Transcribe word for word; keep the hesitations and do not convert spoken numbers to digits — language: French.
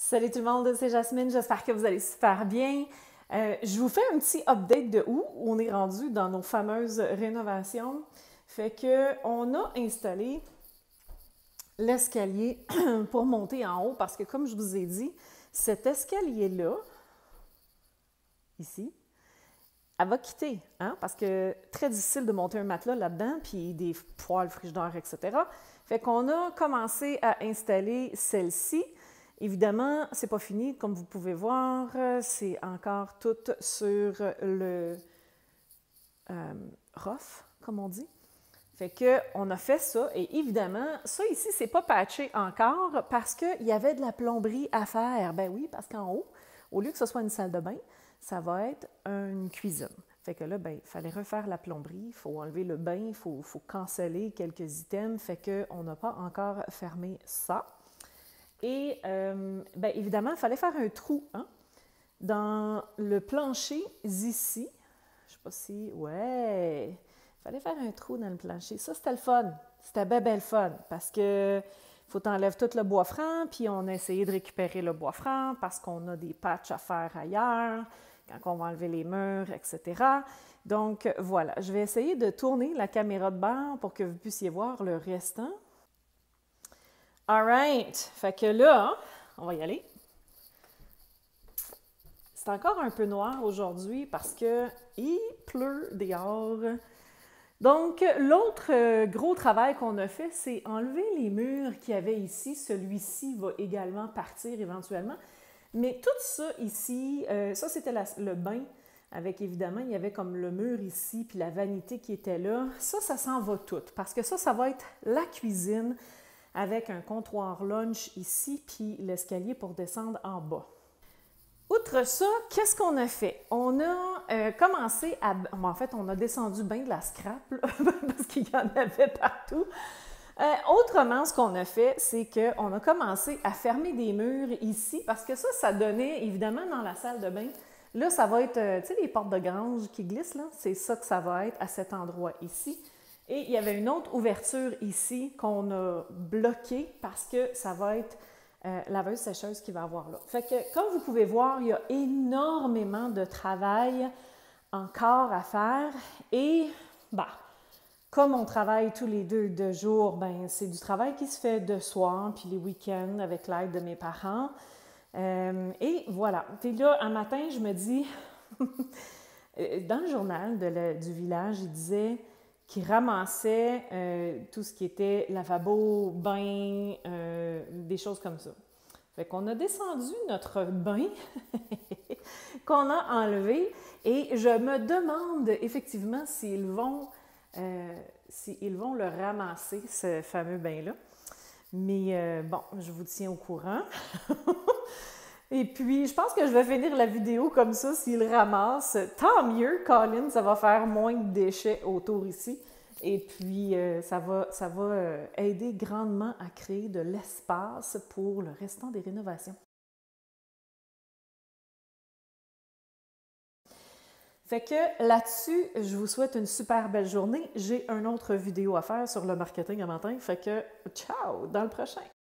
Salut tout le monde, c'est Jasmine, j'espère que vous allez super bien. Euh, je vous fais un petit update de où on est rendu dans nos fameuses rénovations. Fait que on a installé l'escalier pour monter en haut parce que comme je vous ai dit, cet escalier-là, ici, elle va quitter, hein, parce que très difficile de monter un matelas là-dedans, puis des poêles, frigidaires, et cetera. Fait qu'on a commencé à installer celle-ci. Évidemment, c'est pas fini, comme vous pouvez voir, c'est encore tout sur le euh, rough, comme on dit. Fait que on a fait ça, et évidemment, ça ici, c'est pas patché encore parce qu'il y avait de la plomberie à faire. Ben oui, parce qu'en haut, au lieu que ce soit une salle de bain, ça va être une cuisine. Fait que là, ben, il fallait refaire la plomberie, il faut enlever le bain, il faut, faut canceller quelques items, fait qu'on n'a pas encore fermé ça. Et euh, bien évidemment, il fallait faire un trou hein, dans le plancher ici. Je ne sais pas si... Ouais! Il fallait faire un trou dans le plancher. Ça, c'était le fun. C'était bien, bien le fun. Parce que faut t'enlèves tout le bois franc, puis on a essayé de récupérer le bois franc parce qu'on a des patchs à faire ailleurs, quand on va enlever les murs, et cetera. Donc, voilà. Je vais essayer de tourner la caméra de bord pour que vous puissiez voir le restant. All right! Fait que là, on va y aller. C'est encore un peu noir aujourd'hui parce qu'il pleut dehors. Donc, l'autre gros travail qu'on a fait, c'est enlever les murs qu'il y avait ici. Celui-ci va également partir éventuellement. Mais tout ça ici, euh, ça c'était le bain, avec évidemment, il y avait comme le mur ici, puis la vanité qui était là. Ça, ça s'en va tout, parce que ça, ça va être la cuisine, avec un comptoir lunch ici, puis l'escalier pour descendre en bas. Outre ça, qu'est-ce qu'on a fait? On a euh, commencé à... En fait, on a descendu bien de la scrap, là, parce qu'il y en avait partout. Euh, autrement, ce qu'on a fait, c'est qu'on a commencé à fermer des murs ici, parce que ça, ça donnait, évidemment, dans la salle de bain, là, ça va être, euh, tu sais, les portes de grange qui glissent, là, c'est ça que ça va être à cet endroit ici. Et il y avait une autre ouverture ici qu'on a bloquée parce que ça va être euh, laveuse-sécheuse qui va avoir là. Fait que, comme vous pouvez voir, il y a énormément de travail encore à faire. Et, bah, comme on travaille tous les deux de jour, ben c'est du travail qui se fait de soir, puis les week-ends avec l'aide de mes parents. Euh, et voilà. Puis là, un matin, je me dis, dans le journal de le, du village, il disait qui ramassait euh, tout ce qui était lavabo, bain, euh, des choses comme ça. Fait qu'on a descendu notre bain qu'on a enlevé et je me demande effectivement s'ils vont, euh, s'ils vont le ramasser, ce fameux bain-là. Mais euh, bon, je vous tiens au courant. Et puis, je pense que je vais finir la vidéo comme ça, s'il ramasse. Tant mieux, Colin, ça va faire moins de déchets autour ici. Et puis, euh, ça va, ça va euh, aider grandement à créer de l'espace pour le restant des rénovations. Fait que là-dessus, je vous souhaite une super belle journée. J'ai une autre vidéo à faire sur le marketing en matin. Fait que, ciao, dans le prochain!